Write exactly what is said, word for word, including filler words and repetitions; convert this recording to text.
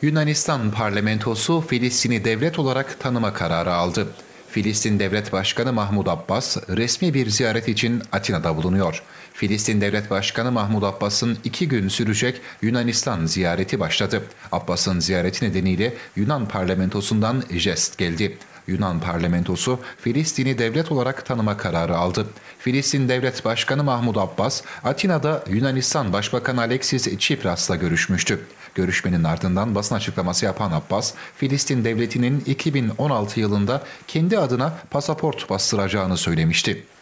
Yunanistan parlamentosu Filistin'i devlet olarak tanıma kararı aldı. Filistin Devlet Başkanı Mahmud Abbas resmi bir ziyaret için Atina'da bulunuyor. Filistin Devlet Başkanı Mahmud Abbas'ın iki gün sürecek Yunanistan ziyareti başladı. Abbas'ın ziyareti nedeniyle Yunan parlamentosundan jest geldi. Yunan parlamentosu Filistin'i devlet olarak tanıma kararı aldı. Filistin Devlet Başkanı Mahmud Abbas, Atina'da Yunanistan Başbakanı Alexis Tsipras'la görüşmüştü. Görüşmenin ardından basın açıklaması yapan Abbas, Filistin devletinin iki bin on altı yılında kendi adına pasaport bastıracağını söylemişti.